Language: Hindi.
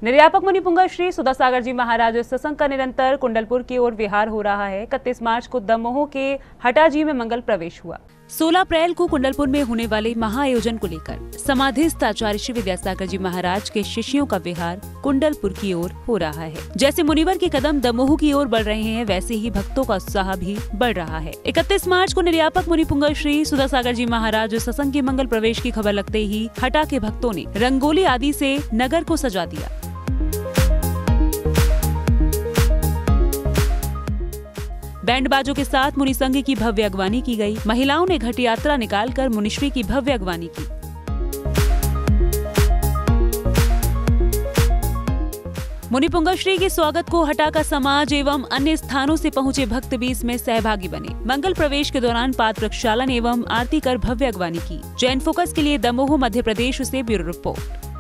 निर्यापक मुनिपुंगव श्री सुधासागर जी महाराज सत्संग का निरंतर कुंडलपुर की ओर विहार हो रहा है। 31 मार्च को दमोह के हटाजी में मंगल प्रवेश हुआ। 16 अप्रैल को कुंडलपुर में होने वाले महाआयोजन को लेकर समाधिस्थ आचार्य श्री विद्यासागर जी महाराज के शिष्यों का विहार कुंडलपुर की ओर हो रहा है। जैसे मुनिवर के कदम दमोह की ओर बढ़ रहे हैं, वैसे ही भक्तों का उत्साह भी बढ़ रहा है। 31 मार्च को निर्यापक मुनिपुंगव श्री सुधासागर जी महाराज सत्संग के मंगल प्रवेश की खबर लगते ही हटा के भक्तों ने रंगोली आदि से नगर को सजा दिया। बैंड बाजों के साथ मुनि संघ की भव्य अगवानी की गई। महिलाओं ने घट यात्रा निकालकर मुनिश्री की भव्य अगवानी की। मुनिपुंगव श्री के स्वागत को हटा का समाज एवं अन्य स्थानों से पहुंचे भक्त भी इसमें सहभागी बने। मंगल प्रवेश के दौरान पाद प्रक्षालन एवं आरती कर भव्य अगवानी की। जैन फोकस के लिए दमोह मध्य प्रदेश से ब्यूरो रिपोर्ट।